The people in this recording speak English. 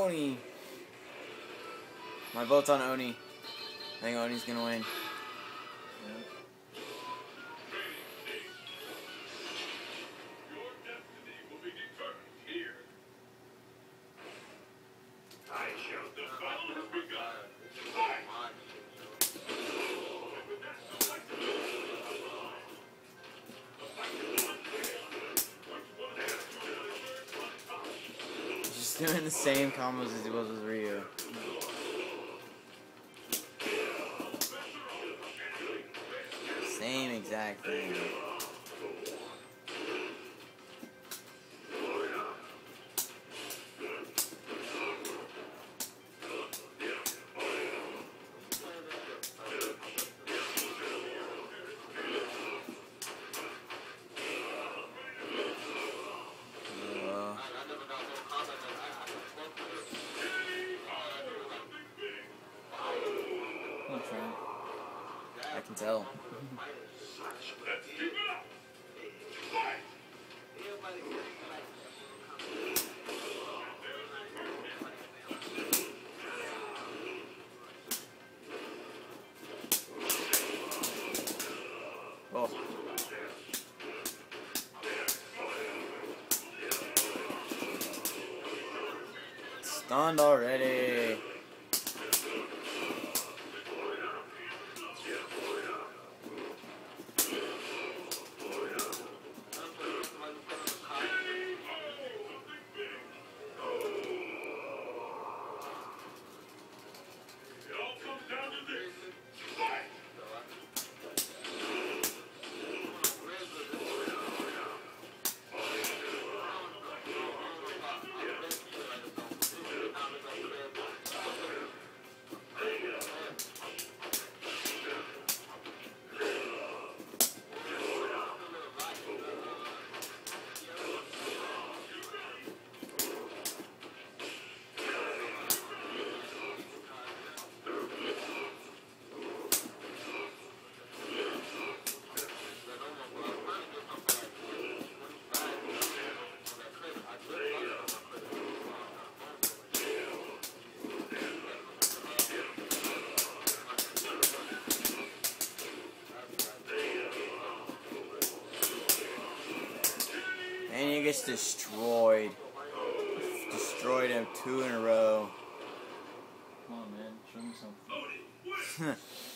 Oni. My vote's on Oni. I think Oni's gonna win. Yeah. He's just doing the same combos as he was with Ryu. Same exact thing. I'm trying. I can tell. Oh. Stunned already. And he gets destroyed. Destroyed him 2 in a row. Come on, man. Show me something.